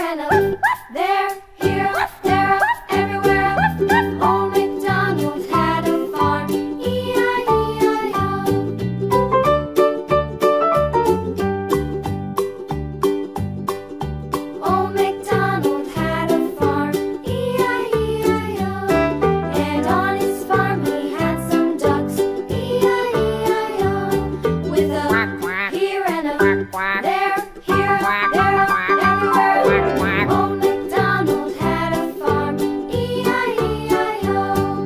and a there, here, there, everywhere. Old MacDonald had a farm, E-I-E-I-O. Old MacDonald had a farm, E-I-E-I-O. And on his farm he had some ducks, E-I-E-I-O. With a here and a there, here, there, everywhere. Old MacDonald had a farm, E-I-E-I-O.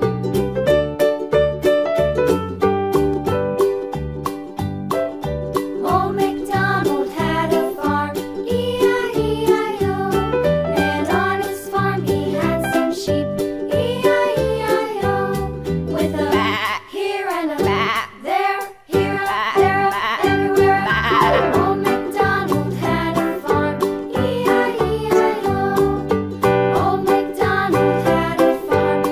Old MacDonald had a farm, E-I-E-I-O. And on his farm he had some sheep, E-I-E-I-O. With a here and a there, here, there, everywhere. Old MacDonald had a farm, E-I-E-I-O. Old MacDonald had a farm,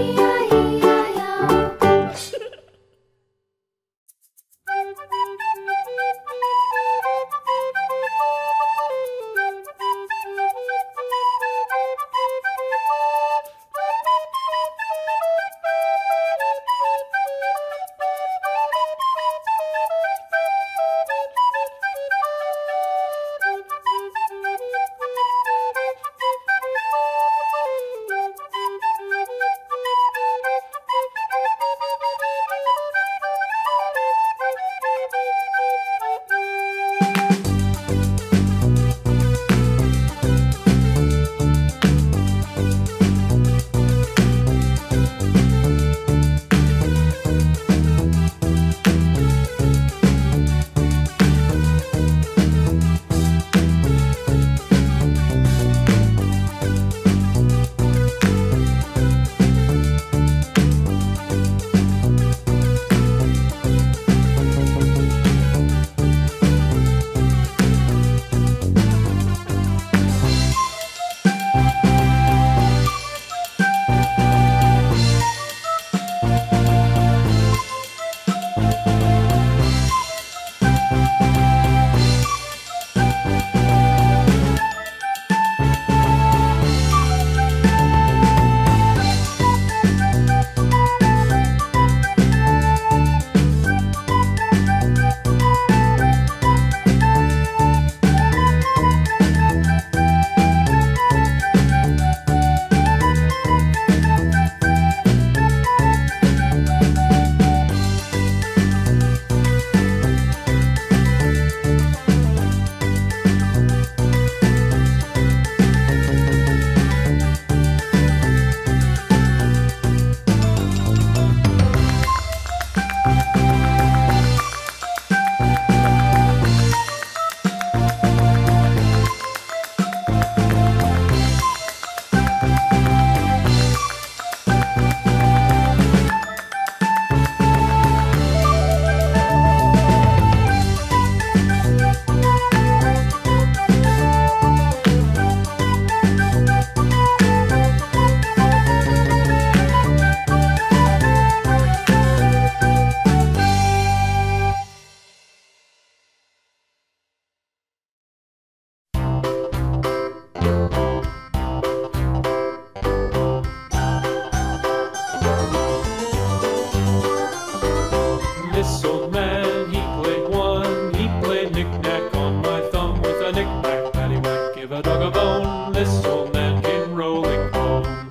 This old man, he played one. He played knick-knack on my thumb. With a knick-knack, paddywhack, give a dog a bone. This old man came rolling home.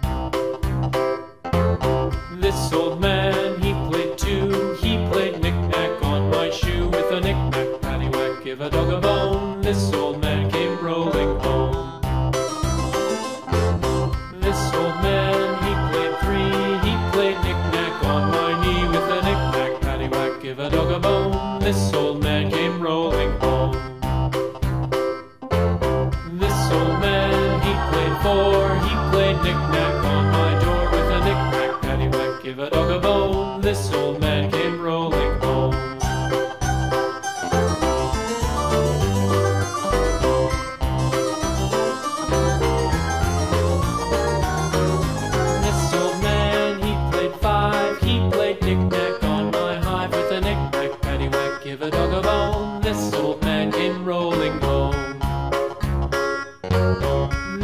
This old man, he played two. He played knick-knack on my shoe. With a knick-knack, paddywhack, give a dog a bone. This old man came rolling home. This old man, he played three. He played knick-knack on my knee. With a knick-knack, paddywhack, give a dog a bone. This old man came rolling home. This old man, he played four. He played knick-knack on my door. With a knick-knack, paddywhack, give a dog a bone. This old man came rolling home. This old man, he played five. He played knick-knack on my hive. With a knick-knack, paddywhack, give a dog a bone. This old man came rolling home.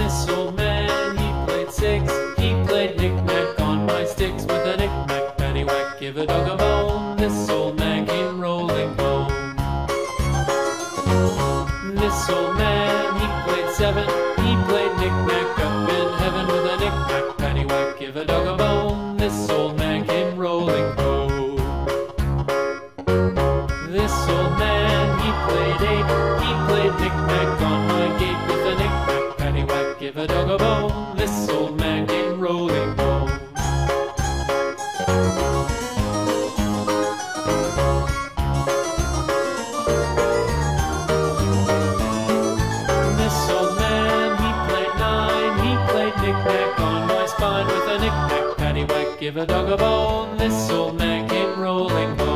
dog a bone. This old man came rolling home. This old man, he played nine. He played knick-knack on my spine with a knick-knack, paddywhack, give a dog a bone. This old man came rolling home.